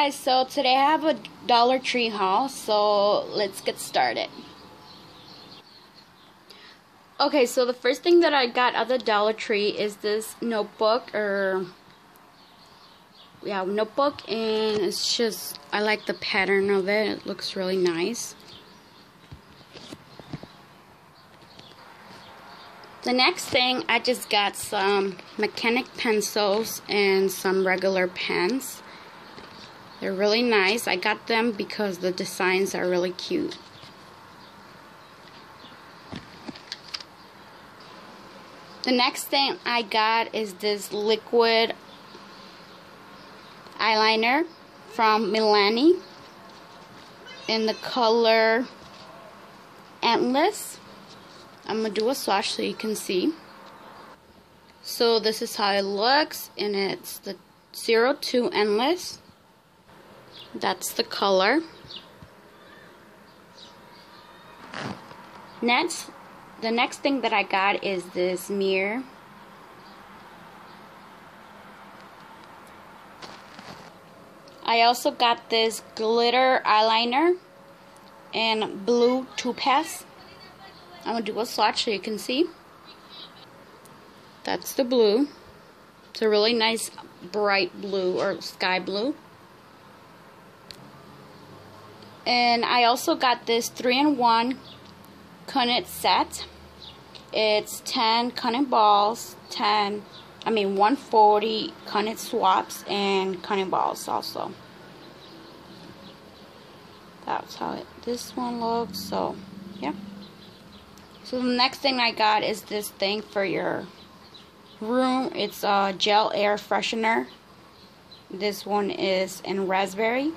guys, so today I have a Dollar Tree haul, so let's get started. Okay, so the first thing that I got at the Dollar Tree is this notebook, notebook, and it's just, I like the pattern of it. It looks really nice. The next thing, I just got some mechanic pencils and some regular pens. They're really nice. I got them because the designs are really cute. The next thing I got is this liquid eyeliner from Milani in the color Endless. I'm going to do a swatch so you can see. So this is how it looks, and it's the 02 Endless. That's the color. The next thing that I got is this mirror. I also got this glitter eyeliner and blue topaz. I'm going to do a swatch so you can see. That's the blue. It's a really nice bright blue or sky blue. And I also got this 3-in-1 Kunit set. It's 10 Kunit balls, 140 Kunit swaps, and Kunit balls also. That's how this one looks, so yeah. So the next thing I got is this thing for your room. It's a gel air freshener. This one is in raspberry.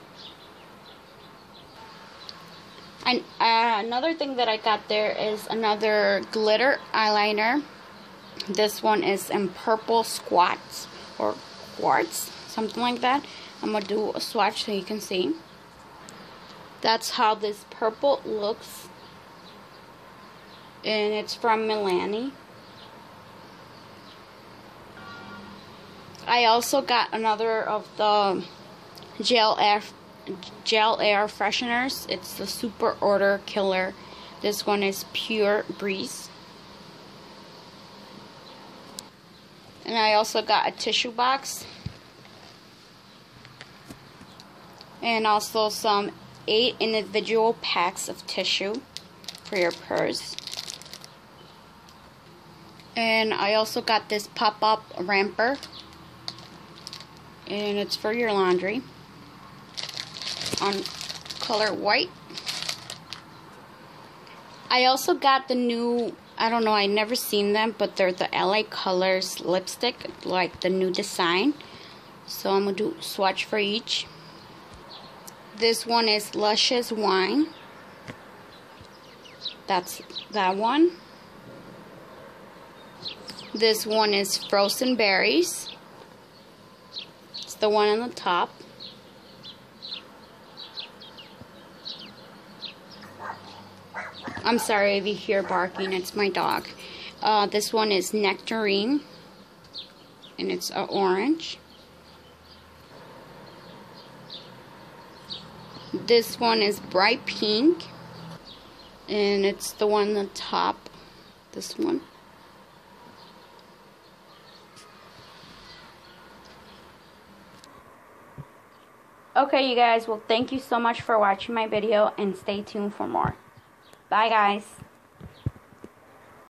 And another thing that I got there is another glitter eyeliner. This one is in purple squats or quartz, something like that. I'm going to do a swatch so you can see. That's how this purple looks. And it's from Milani. I also got another of the gel air fresheners. It's the Super Odor Killer. This one is Pure Breeze. And I also got a tissue box. And also some 8 individual packs of tissue for your purse. And I also got this pop-up ramper. And it's for your laundry. On color white. I also got the new, I don't know, I never seen them, but they're the LA Colors lipstick, like the new design. So I'm going to do swatch for each. This one is Luscious Wine. That's that one. This one is Frozen Berries. It's the one on the top. I'm sorry if you hear barking, it's my dog. This one is Nectarine, and it's orange. This one is Bright Pink, and it's the one on the top, this one. Okay, you guys, well, thank you so much for watching my video, and stay tuned for more. Bye, guys.